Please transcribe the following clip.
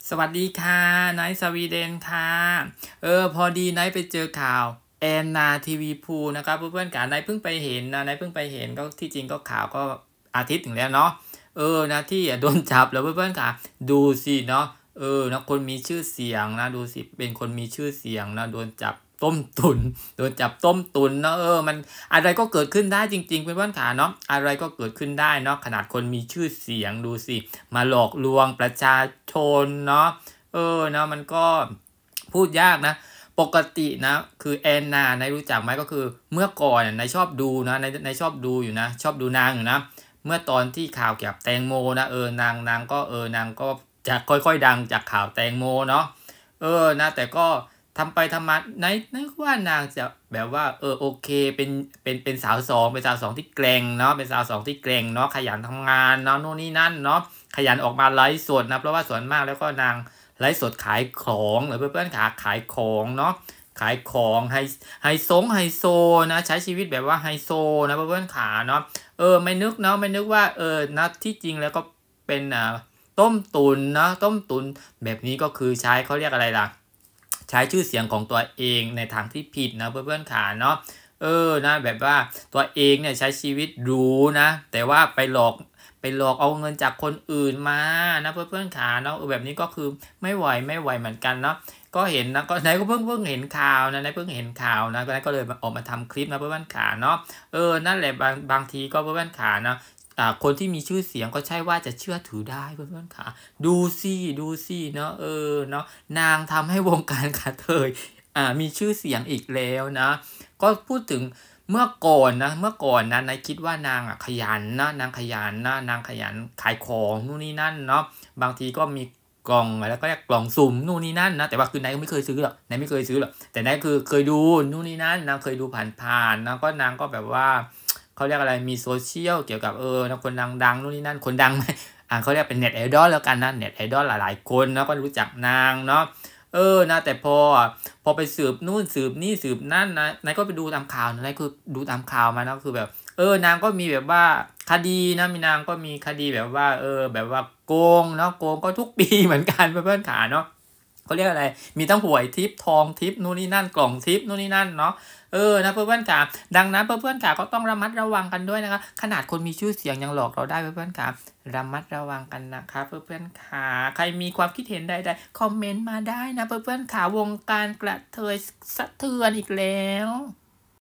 สวัสดีค่ะไนท์สวีเดนค่ะพอดีไนท์ไปเจอข่าวแอนนาทีวีพูนะครับเพื่อนๆกันไนท์เพิ่งไปเห็นนะไนท์เพิ่งไปเห็นก็ที่จริงก็ข่าวก็อาทิตย์ถึงแล้วเนาะนะที่โดนจับแล้วเพื่อนๆค่ะดูสิเนาะนะคนมีชื่อเสียงนะดูสิเป็นคนมีชื่อเสียงนะโดนจับต้มตุนโดนจับต้มตุนเนาะมันอะไรก็เกิดขึ้นได้จริงๆเพื่อนๆค่ะเนาะอะไรก็เกิดขึ้นได้เนาะขนาดคนมีชื่อเสียงดูสิมาหลอกลวงประชาชนเนาะนะมันก็พูดยากนะปกตินะคือแอนนานายรู้จักไหมก็คือเมื่อก่อนนายชอบดูนะนายชอบดูอยู่นะชอบดูนางอยู่นะเมื่อตอนที่ข่าวเกี่ยวกับแตงโมนะนางก็นางก็จะค่อยๆดังจากข่าวแตงโมเนาะนะแต่ก็ทำไปทำมาในว่านางจะแบบว่าโอเคเป็นสาวสองเป็นสาวสองที่แกร่งเนาะเป็นสาวสองที่แกร่งเนาะขยันทำงานเนาะโน่นนี่นั่นเนาะขยันออกมาไลฟ์สดนะเพราะว่าส่วนมากแล้วก็นางไลฟ์สดขายของหรือเพื่อนๆขายของเนาะขายของไฮโซนะใช้ชีวิตแบบว่าไฮโซนะเพื่อนๆขาเนาะไม่นึกเนาะไม่นึกว่านะที่จริงแล้วก็เป็นต้มตุนนะต้มตุนแบบนี้ก็คือใช้เขาเรียกอะไรล่ะใช้ชื่อเสียงของตัวเองในทางที่ผิดนะเพื่อนๆขาเนาะนะแบบว่าตัวเองเนี่ยใช้ชีวิตหรูนะแต่ว่าไปหลอกเอาเงินจากคนอื่นมานะเพื่อนๆขาเนาะแบบนี้ก็คือไม่ไหวเหมือนกันเนาะก็เห็นนะก็ไหนก็เพิ่งเห็นข่าวนะไหนเพิ่งเห็นข่าวนะก็เลยออกมาทำคลิปนะเพื่อนๆขาเนาะนั่นแหละบางทีก็เพื่อนๆขาเนาะคนที่มีชื่อเสียงก็ใช่ว่าจะเชื่อถือได้เพื่อนๆขาดูสิเนาะเนาะนางทำให้วงการกระเทยมีชื่อเสียงอีกแล้วนะก็พูดถึงเมื่อก่อนนะนายคิดว่านางขยันนะนางขยันขายของนู่นนี่นั่นเนาะบางทีก็มีกล่องแล้วก็เรียกกล่องสุ่มนู่นนี่นั่นนะแต่ว่าคือนายก็ไม่เคยซื้อหรอกนายไม่เคยซื้อหรอกแต่นายคือเคยดูนู่นนี่นั่นนางเคยดูผ่านๆนะก็นางก็แบบว่าเขาเรียกอะไรมีโซเชียลเกี่ยวกับนะคนดังนู่นนี่นั่นคนดังไหมเขาเรียกเป็นเน็ตไอดอลแล้วกันนะเน็ตไอดอลหลายๆคนนะก็รู้จักนางเนาะนะแต่พอไปสืบนู่นสืบนี่สืบนั่นนะนายก็ไปดูตามข่าวนะนายคือดูตามข่าวมานะคือแบบนางก็มีแบบว่าคดีนะนางก็มีคดีแบบว่าแบบว่าโกงเนาะโกงก็ทุกปีเหมือนกันเพื่อนๆขาเนาะเขาเรียกอะไรมีทั้งหวยทิปทองทิปนู่นนี่นั่นกล่องทิปนู่นนี่นั่นเนาะนะเพื่อนๆขาดังนั้นเพื่อนๆขาก็ต้องระมัดระวังกันด้วยนะคะขนาดคนมีชื่อเสียงยังหลอกเราได้เพื่อนๆขาระมัดระวังกันนะคะเพื่อนๆขาใครมีความคิดเห็นใดๆคอมเมนต์มาได้นะเพื่อนๆขาวงการกระเทยสะเทือนอีกแล้ว